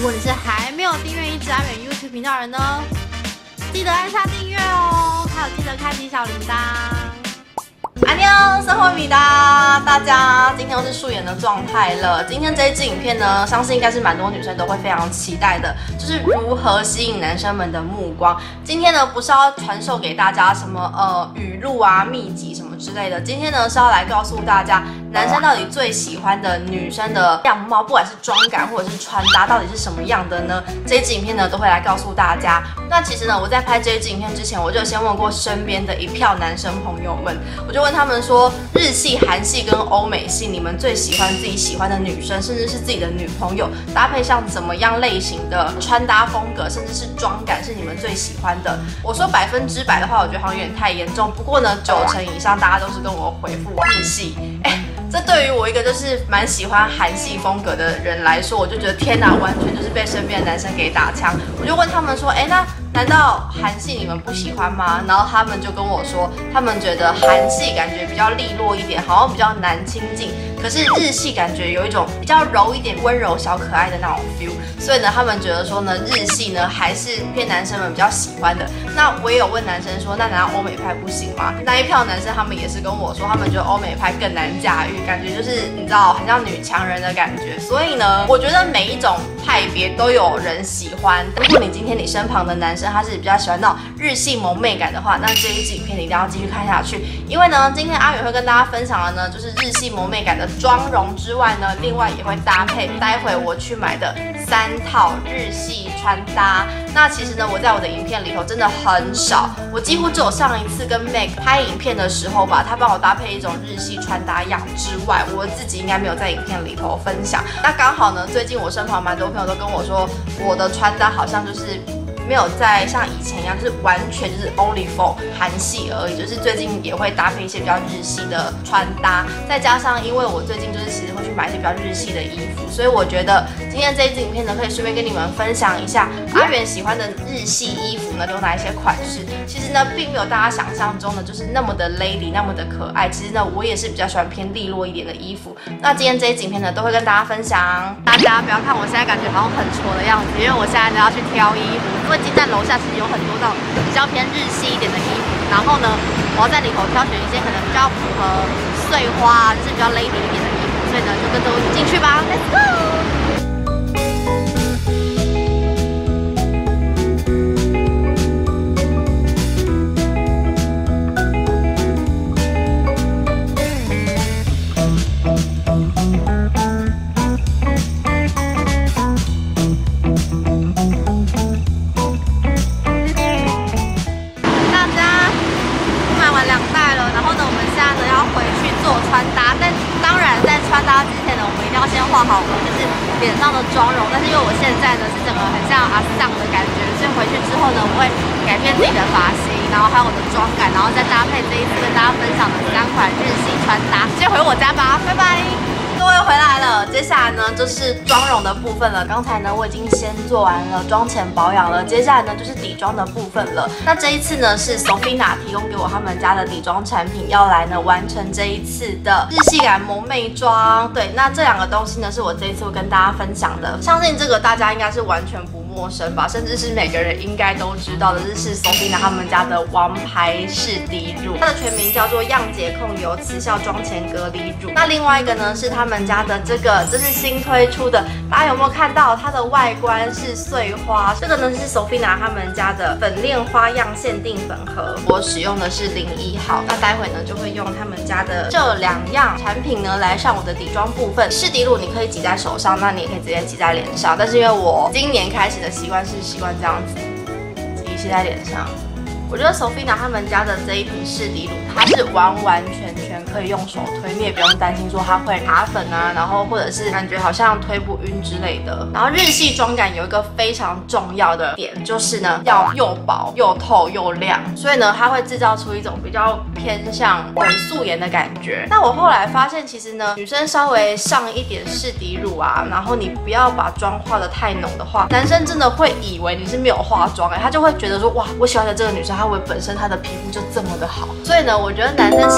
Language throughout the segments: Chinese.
果你是还没有订阅一直阿远 YouTube 频道的人呢，记得按下订阅哦，还有记得开启小铃铛。安妞，生活米哒，大家今天又是素颜的状态了。今天这一支影片呢，相信应该是蛮多女生都会非常期待的，就是如何吸引男生们的目光。今天呢，不是要传授给大家什么语录啊、秘籍什么之类的，今天呢是要来告诉大家，男生到底最喜欢的女生的样貌，不管是妆感或者是穿搭，到底是什么样的呢？这一支影片呢都会来告诉大家。那其实呢，我在拍这一支影片之前，我就先问过身边的一票男生朋友们，我就问他们说，日系、韩系跟欧美系，你们最喜欢自己喜欢的女生，甚至是自己的女朋友，搭配上怎么样类型的穿搭风格，甚至是妆感是你们最喜欢的？我说100%的话，我觉得好像有点太严重。不过呢，90%以上大家都是跟我回复日系。这对于我一个就是蛮喜欢韩系风格的人来说，我就觉得天哪，完全就是被身边的男生给打枪。我就问他们说，那难道韩系你们不喜欢吗？然后他们就跟我说，他们觉得韩系感觉比较利落一点，好像比较难亲近。可是日系感觉有一种比较柔一点、温柔小可爱的那种 feel， 所以呢，他们觉得说呢，日系呢还是偏男生们比较喜欢的。那我也有问男生说，那难道欧美派不行吗？那一票男生他们也是跟我说，他们觉得欧美派更难驾驭，感觉就是你知道，很像女强人的感觉。所以呢，我觉得每一种派别都有人喜欢。如果你今天你身旁的男生他是比较喜欢那种日系萌妹感的话，那这一支影片你一定要继续看下去，因为呢，今天阿远会跟大家分享的呢，就是日系萌妹感的妆容之外呢，另外也会搭配待会我去买的3套日系穿搭。那其实呢，我在我的影片里头真的很少，我几乎只有上一次跟 Meg 拍影片的时候吧，他帮我搭配一种日系穿搭样之外，我自己应该没有在影片里头分享。那刚好呢，最近我身旁蛮多朋友都跟我说，我的穿搭好像就是没有再像以前一样，就是完全就是 only for 韩系而已，就是最近也会搭配一些比较日系的穿搭，再加上因为我最近就是其实会去买一些比较日系的衣服，所以我觉得今天这一支影片呢，可以顺便跟你们分享一下阿元喜欢的日系衣服呢有哪一些款式。其实呢，并没有大家想象中的就是那么的 lady， 那么的可爱。其实呢，我也是比较喜欢偏利落一点的衣服。那今天这一支影片呢，都会跟大家分享。大家不要看我现在感觉好像很挫的样子，因为我现在呢要去挑衣服。因为金站楼下其实有很多那种比较偏日系一点的衣服，然后呢，我要在里头挑选一些可能比较符合碎花，就是比较 lady 一点的衣服，所以呢，就跟着我一起进去吧 ，Let's go！画好我就是脸上的妆容，但是因为我现在呢是整个很像阿桑的感觉，所以回去之后呢，我会改变自己的发型，然后还有我的妆感，然后再搭配这一次跟大家分享的3款日系穿搭。先回我家吧，拜拜。各位回来了，接下来呢就是妆容的部分了。刚才呢我已经先做完了妆前保养了，接下来呢就是底妆的部分了。那这一次呢是 Sofina 提供给我他们家的底妆产品，要来呢完成这一次的日系感萌妹妆。对，那这2个东西呢是我这一次会跟大家分享的，相信这个大家应该是完全不陌生吧，甚至是每个人应该都知道的，这是 Sofina 他们家的王牌式底乳，它的全名叫做漾洁控油磁效妆前隔离乳。那另外一个呢是他们家的这是新推出的，大家有没有看到它的外观是碎花？这个呢是 Sofina 他们家的粉链花样限定粉盒，我使用的是01号。那待会呢就会用他们家的这2样产品呢来上我的底妆部分。式底乳你可以挤在手上，那你也可以直接挤在脸上，但是因为我今年开始的习惯是这样子挤在脸上。我觉得 Sofina 他们家的这一瓶式底乳，它是完全可以用手推，你也不用担心说它会卡粉啊，然后或者是感觉好像推不晕之类的。然后日系妆感有一个非常重要的点，就是呢要又薄又透又亮，所以呢它会制造出一种比较偏向伪素颜的感觉。那我后来发现，其实呢女生稍微上一点式底乳啊，然后你不要把妆化得太浓的话，男生真的会以为你是没有化妆他就会觉得说哇，我喜欢的这个女生，她为本身她的皮肤就这么的好。所以呢，我觉得男生其实普遍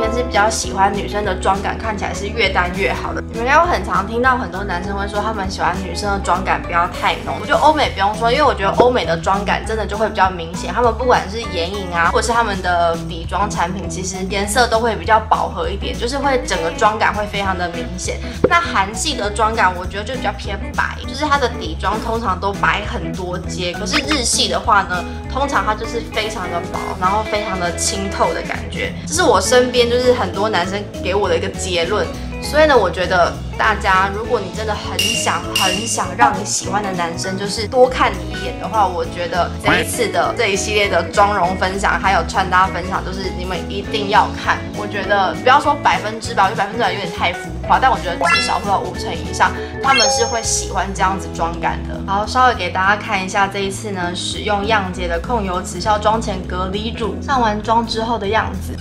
前是比较喜欢女生的妆感看起来是越淡越好的。你们应该会很常听到很多男生会说他们喜欢女生的妆感不要太浓。我觉得欧美不用说，因为我觉得欧美的妆感真的就会比较明显，他们不管是眼影啊，或者是他们的底妆产品，其实颜色都会比较饱和一点，就是会整个妆感会非常的明显。那韩系的妆感我觉得就比较偏白，就是它的底妆通常都白很多阶，可是日系的话呢，通常它就是非常的薄，然后非常的清透的感觉，这是我身边就是很多男生给我的一个结论。所以呢，我觉得大家如果你真的很想让你喜欢的男生就是多看你一眼的话，我觉得这一次的这一系列的妆容分享还有穿搭分享，就是你们一定要看。我觉得不要说100%吧，我觉得100%有点太浮夸，但我觉得至少会有50%以上，他们是会喜欢这样子妆感的。好，稍微给大家看一下这一次呢，使用样洁的控油磁效妆前隔离乳，上完妆之后的样子。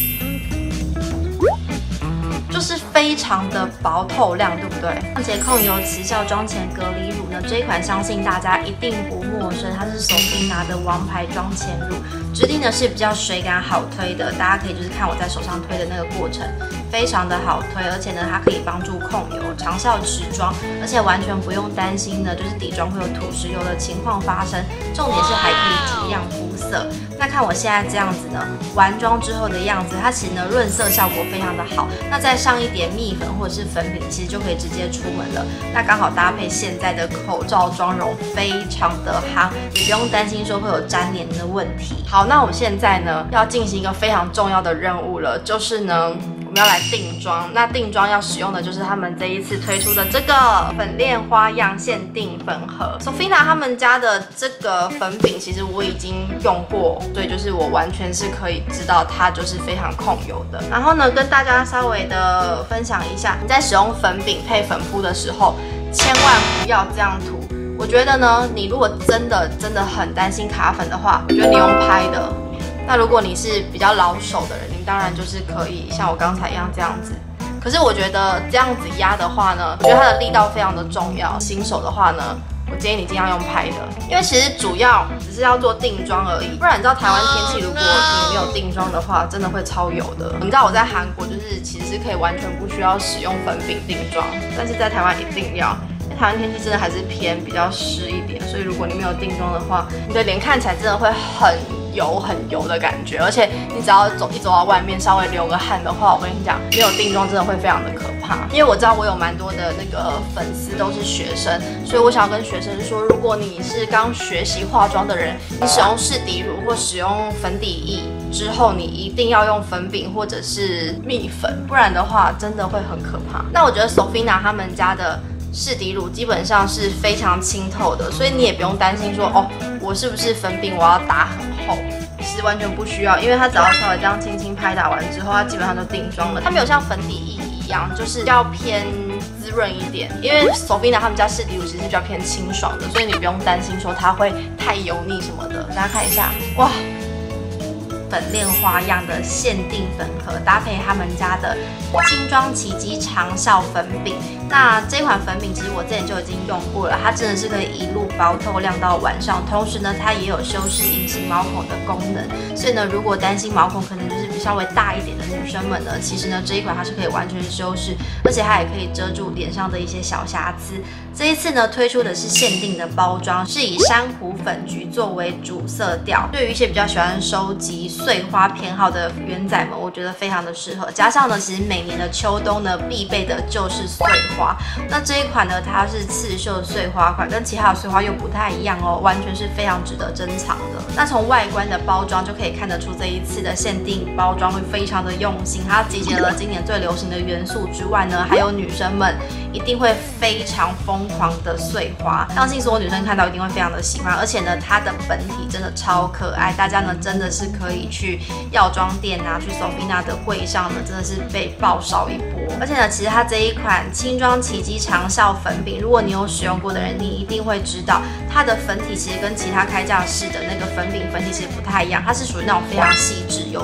就是非常的薄透亮，对不对？样洁控油磁效妆前隔离乳呢，这一款相信大家一定不陌生，它是Sofina的王牌妆前乳，质地呢是比较水感好推的，大家可以就是看我在手上推的那个过程，非常的好推，而且呢它可以帮助控油、长效持妆，而且完全不用担心呢就是底妆会有土石油的情况发生，重点是还可以提亮肤色。那看我现在这样子呢，完妆之后的样子，它其实呢润色效果非常的好，那再上一点蜜粉或者是粉饼，其实就可以直接出门了。那刚好搭配现在的口罩妆容，非常的夯，也不用担心说会有粘黏的问题。好，那我现在呢要进行一个非常重要的任务了，就是呢我们要来定妆。那定妆要使用的就是他们这一次推出的这个粉恋花样限定粉盒。Sofina 他们家的这个粉饼，其实我已经用过，所以就是我完全是可以知道它就是非常控油的。然后呢，跟大家稍微的分享一下，你在使用粉饼配粉扑的时候，千万不要这样涂。我觉得呢，你如果真的很担心卡粉的话，我觉得你用拍的。那如果你是比较老手的人，你当然就是可以像我刚才一样这样子。可是我觉得这样子压的话呢，我觉得它的力道非常的重要。新手的话呢，我建议你尽量用拍的，因为其实主要只是要做定妆而已。不然你知道台湾天气，如果你没有定妆的话，真的会超油的。你知道我在韩国就是其实是可以完全不需要使用粉饼定妆，但是在台湾一定要。因为台湾天气真的还是偏比较湿一点，所以如果你没有定妆的话，你的脸看起来真的会很油的感觉，而且你只要走到外面稍微流个汗的话，我跟你讲，没有定妆真的会非常的可怕。因为我知道我有蛮多的那个粉丝都是学生，所以我想要跟学生说，如果你是刚学习化妆的人，你使用试底乳或使用粉底液之后，你一定要用粉饼或者是蜜粉，不然的话真的会很可怕。那我觉得 Sofina 他们家的试底乳基本上是非常清透的，所以你也不用担心说哦，我是不是粉饼我要打很厚，其实完全不需要，因为它只要稍微这样轻轻拍打完之后，它基本上就定妆了。它没有像粉底液一样，就是要偏滋润一点，因为 Sofina 他们家试底乳其实是比较偏清爽的，所以你不用担心说它会太油腻什么的。大家看一下，哇！粉恋花样的限定粉盒，搭配他们家的轻妆奇迹长效粉饼。那这款粉饼其实我之前就已经用过了，它真的是可以一路薄透亮到晚上，同时呢，它也有修饰隐形毛孔的功能。所以呢，如果担心毛孔可能就是稍微大一点的女生们呢，其实呢这一款它是可以完全修饰，而且它也可以遮住脸上的一些小瑕疵。这一次呢推出的是限定的包装，是以珊瑚粉橘作为主色调。对于一些比较喜欢收集碎花偏好的元仔们，我觉得非常的适合。加上呢，其实每年的秋冬呢必备的就是碎花。那这一款呢，它是刺绣碎花款，跟其他的碎花又不太一样哦，完全是非常值得珍藏的。那从外观的包装就可以看得出，这一次的限定包装会非常的用心，它集结了今年最流行的元素之外呢，还有女生们一定会非常疯狂的碎花，相信所有女生看到一定会非常的喜欢。而且呢，它的本体真的超可爱，大家呢真的是可以去药妆店啊，去 Sofina 的柜上呢，真的是被爆烧一波。而且呢，其实它这一款轻妆奇迹长效粉饼，如果你有使用过的人，你一定会知道它的粉体其实跟其他开架式的那个粉饼粉体其实不太一样，它是属于那种非常细致有质感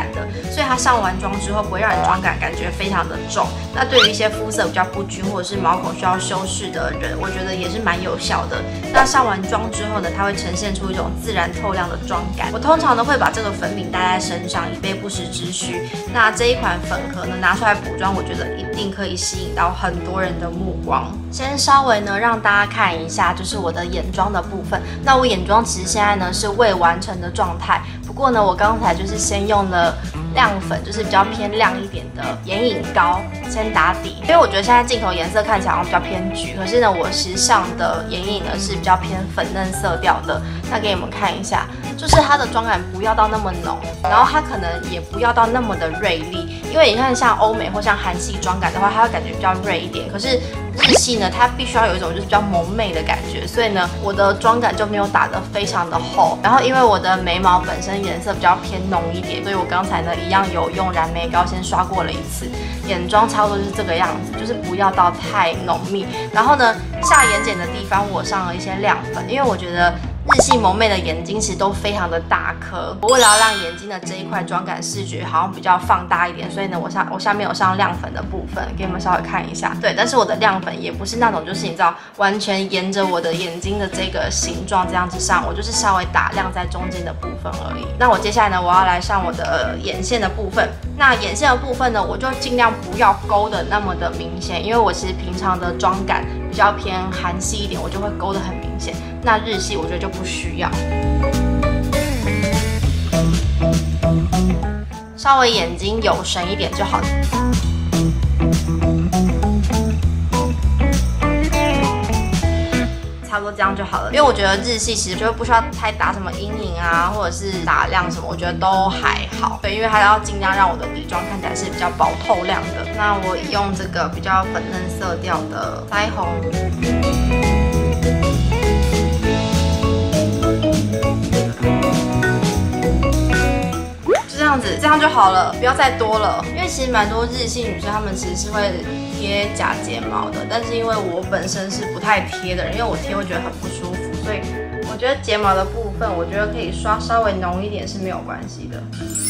的，所以它上完妆之后不会让你妆感觉非常的重。那对于一些肤色比较不均或者是毛孔需要修饰的人，我觉得也是蛮有效的。那上完妆之后呢，它会呈现出一种自然透亮的妆感。我通常呢会把这个粉饼带在身上，以备不时之需。那这一款粉盒呢拿出来补妆，我觉得一定可以吸引到很多人的目光。先稍微呢让大家看一下，就是我的眼妆的部分。那我眼妆其实现在呢是未完成的状态，不过呢我刚才就是先用了亮粉，就是比较偏亮一点的眼影膏先打底，因为我觉得现在镜头颜色看起来好像比较偏橘，可是呢我实际上的眼影呢是比较偏粉嫩色调的。那给你们看一下，就是它的妆感不要到那么浓，然后它可能也不要到那么的锐利，因为你看像欧美或像韩系妆感的话，它会感觉比较锐一点，可是日系呢它必须要有一种就是比较萌媚的感觉，所以呢我的妆感就没有打得非常的厚。然后因为我的眉毛本身颜色比较偏浓一点，所以我刚才呢一样有用染眉膏先刷过了一次。眼妆差不多就是这个样子，就是不要到太浓密。然后呢下眼睑的地方我上了一些亮粉，因为我觉得日系萌媚的眼睛其实都非常的大颗，我为了要让眼睛的这一块妆感视觉好像比较放大一点，所以呢我下面有上亮粉的部分，给你们稍微看一下。对，但是我的亮粉也不是那种就是你知道完全沿着我的眼睛的这个形状这样子上，我就是稍微打亮在中间的部分而已。那我接下来呢我要来上我的眼线的部分。那眼线的部分呢我就尽量不要勾的那么的明显，因为我其实平常的妆感比较偏韩系一点，我就会勾得很明显。那日系我觉得就不需要，稍微眼睛有神一点就好。差不多这样就好了，因为我觉得日系其实就不需要太打什么阴影啊，或者是打亮什么，我觉得都还好。对，因为它要尽量让我的底妆看起来是比较薄透亮的。那我用这个比较粉嫩色调的腮红，就这样子，这样就好了，不要再多了。因为其实蛮多日系女生她们其实是会贴假睫毛的，但是因为我本身是不太贴的人，因为我贴会觉得很不舒服，所以我觉得睫毛的部分，我觉得可以刷稍微浓一点是没有关系的。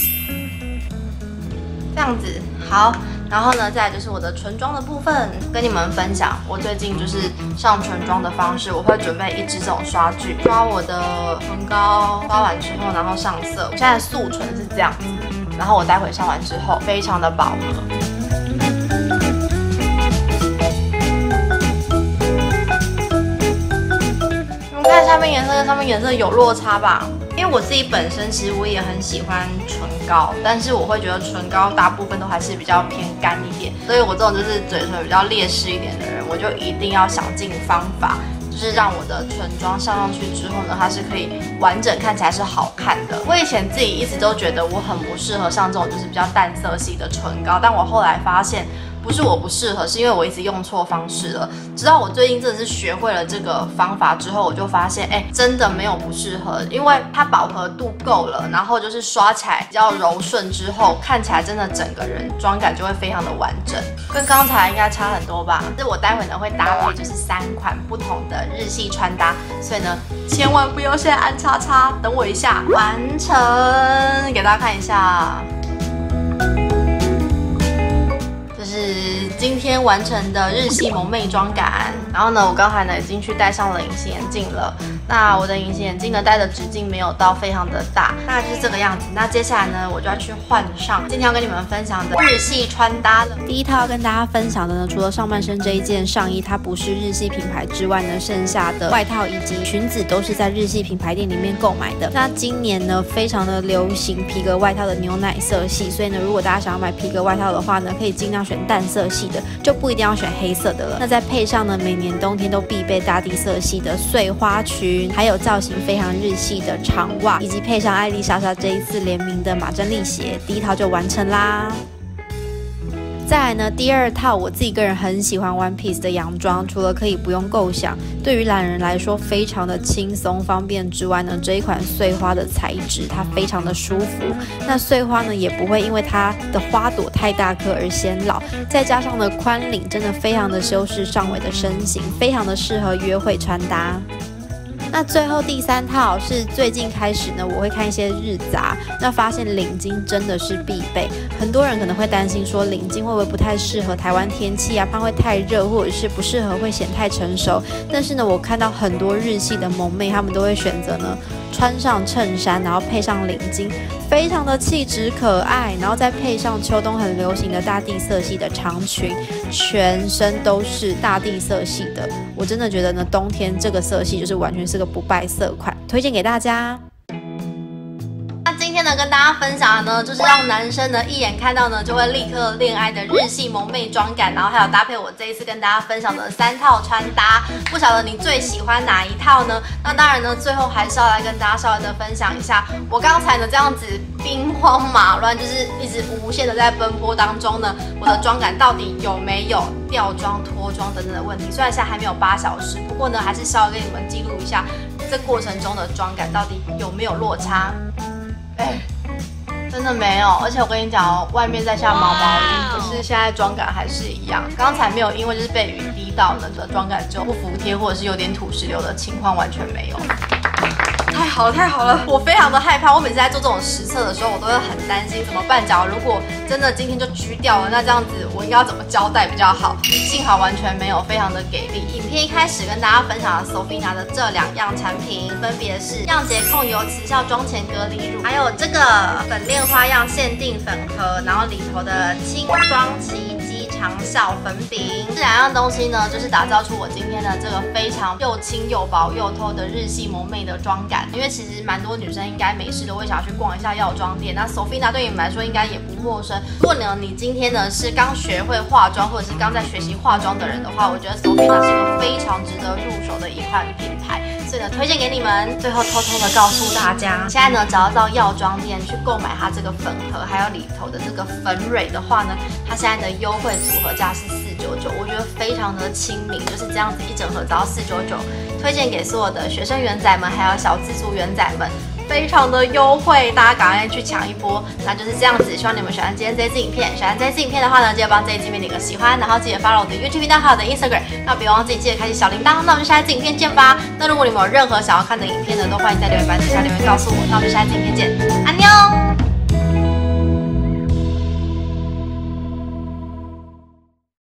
这样子好，然后呢，再来就是我的唇妆的部分，跟你们分享我最近就是上唇妆的方式，我会准备一支这种刷具，刷我的唇膏，刷完之后然后上色。我现在素唇是这样子，然后我待会上完之后非常的饱和。看下面颜色跟上面颜色有落差吧？因为我自己本身其实我也很喜欢唇膏，但是我会觉得唇膏大部分都还是比较偏干一点，所以我这种就是嘴唇比较劣势一点的人，我就一定要想尽方法，就是让我的唇妆上去之后呢，它是可以完整看起来是好看的。我以前自己一直都觉得我很不适合上这种就是比较淡色系的唇膏，但我后来发现不是我不适合，是因为我一直用错方式了。直到我最近真的是学会了这个方法之后，我就发现，真的没有不适合，因为它饱和度够了，然后就是刷起来比较柔顺之后，看起来真的整个人妆感就会非常的完整，跟刚才应该差很多吧。这我待会呢会搭配就是3款不同的日系穿搭，所以呢千万不要现在按叉叉，等我一下完成，给大家看一下。是今天完成的日系萌媚妆感，然后呢，我刚才呢已经去戴上了隐形眼镜了。那我的隐形眼镜呢戴的直径没有到非常的大，大概就是这个样子。那接下来呢，我就要去换上今天要跟你们分享的日系穿搭了。第一套要跟大家分享的呢，除了上半身这一件上衣它不是日系品牌之外呢，剩下的外套以及裙子都是在日系品牌店里面购买的。那今年呢非常的流行皮革外套的牛奶色系，所以呢如果大家想要买皮革外套的话呢，可以尽量选淡色系的，就不一定要选黑色的了。那再配上呢每年冬天都必备大地色系的碎花裙，还有造型非常日系的长袜，以及配上艾丽莎莎这一次联名的马珍丽鞋，第一套就完成啦。再来呢，第二套我自己个人很喜欢 One Piece 的洋装，除了可以不用构想，对于懒人来说非常的轻松方便之外呢，这一款碎花的材质它非常的舒服，那碎花呢也不会因为它的花朵太大颗而显老，再加上呢宽领，真的非常的修饰上围的身形，非常的适合约会穿搭。 那最后第3套是最近开始呢，我会看一些日杂，那发现领巾真的是必备。很多人可能会担心说领巾会不会不太适合台湾天气啊，怕会太热，或者是不适合会显太成熟。但是呢，我看到很多日系的萌妹，她们都会选择呢穿上衬衫，然后配上领巾，非常的气质可爱，然后再配上秋冬很流行的大地色系的长裙，全身都是大地色系的。我真的觉得呢，冬天这个色系就是完全是个不败色款，推荐给大家。今天呢，跟大家分享的呢，就是让男生呢一眼看到呢就会立刻恋爱的日系萌妹妆感，然后还有搭配我这一次跟大家分享的3套穿搭，不晓得你最喜欢哪一套呢？那当然呢，最后还是要来跟大家稍微的分享一下，我刚才呢这样子兵荒马乱，就是一直无限的在奔波当中呢，我的妆感到底有没有掉妆、脱妆等等的问题？虽然现在还没有8小时，不过呢，还是稍微跟你们记录一下这过程中的妆感到底有没有落差。真的没有，而且我跟你讲哦，外面在下毛毛雨，可是现在妆感还是一样。刚才没有因为就是被雨滴到呢，这妆感就不服帖或者是有点土石流的情况完全没有。太好了，太好了！我非常的害怕，我每次在做这种实测的时候，我都会很担心怎么办。假如如果真的今天就狙掉了，那这样子我应该要怎么交代比较好？幸好完全没有，非常的给力。影片一开始跟大家分享了 Sofina 的这2样产品，分别是漾洁控油磁效妆前隔离乳，还有这个粉恋花样限定粉盒，然后里头的轻妆奇迹长效粉饼。这2样东西呢，就是打造出我今天的这个非常又轻又薄又透的日系萌妹的妆感。因为其实蛮多女生应该没事都会想要去逛一下药妆店，那 Sofina 对你们来说应该也不陌生。如果呢你今天呢是刚学会化妆或者是刚在学习化妆的人的话，我觉得 Sofina 是一个非常值得入手的一款品牌，所以呢推荐给你们。最后偷偷的告诉大家，现在呢只要到药妆店去购买它这个粉盒还有里头的这个粉蕊的话呢，它现在的优惠组合价是499，我觉得非常的亲民，就是这样子一整盒只要499，推荐给所有的学生元仔们还有小资族元仔们，非常的优惠，大家赶快去抢一波。那就是这样子，希望你们喜欢今天这支影片。喜欢这支影片的话呢，记得帮这一支影片点个喜欢，然后记得 follow 我的 YouTube 频道还有我的 Instagram， 那别忘记记得开启小铃铛。那我们下一支影片见吧。那如果你们有任何想要看的影片呢，都欢迎在留言板底下留言告诉我。那我们下一支影片见，安妞。